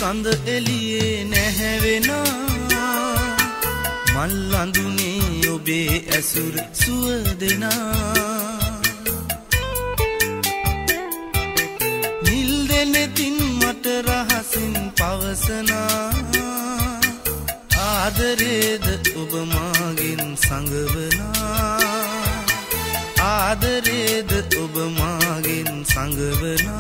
Sanda Eliye නැහැවෙනා මල් අඳුනේ ඔබේ ඇසුර සුවදෙනා නිල් දෙනෙතින් මට රහසින් පවසනා ආදරේද ඔබ මාගෙන් සංගවනා ආදරේද ඔබ මාගෙන් සංගවනා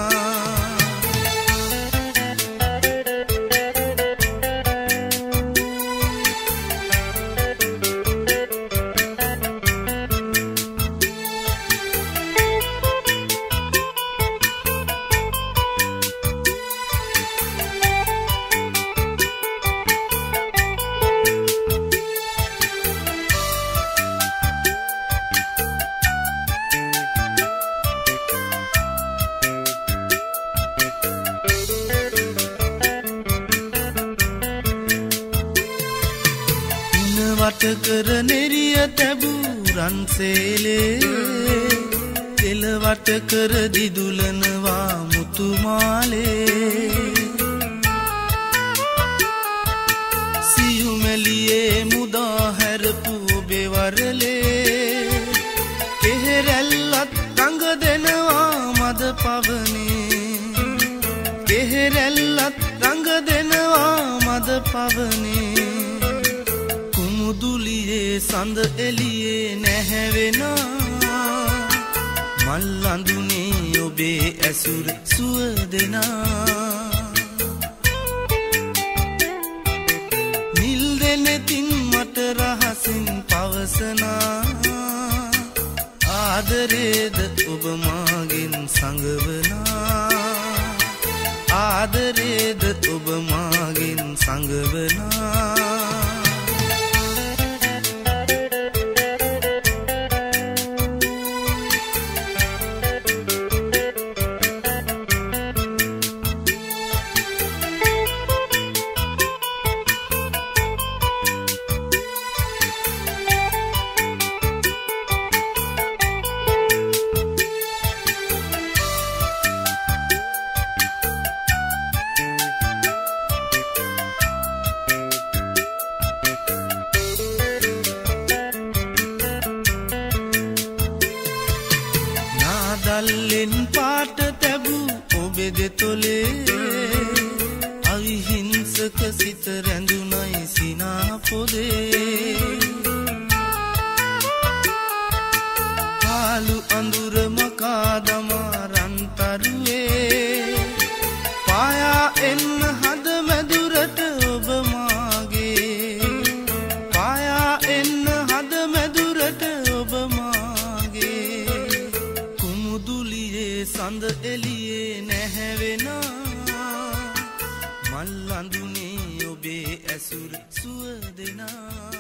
වටකර නෙරිය තැබූ රන්සේලේ තෙල වටකර දිදුලනවා මුතුමාලේ සියුමැලියේ මුදා හැරපු ඔබේ වරලේ කෙහෙරැල්ලත් රඟ දෙනවා මද පවනේ කෙහෙරැල්ලත් රඟ දෙනවා මද පවනේ Kumuduliye Sanda Eliye නැහැවෙනා මල් අඳුනේ ඔබේ ඇසුර සුවදෙනා නිල් දෙනෙතින් මට රහසින් පවසනා ආදරේද ඔබ මාගෙන් සංගවනා ආදරේද ඔබ මාගෙන් සංගවනා දල්ලෙන් පාට තැබූ ඔබේ දෙතොලේ අවිහිංසක සිත රැඳුනයි සිනා පොදේ පාලු අඳුර මකා දමා රන්තරුවේ පායා එන්න හද මැදුරට ඔබ මාගේ පායා එන්න හද මැදුරට ඔබ මාගේ Kumuduliye Sanda Eliye නැහැවෙනා මල් අඳුනේ ඔබේ ඇසුර සුවදෙනා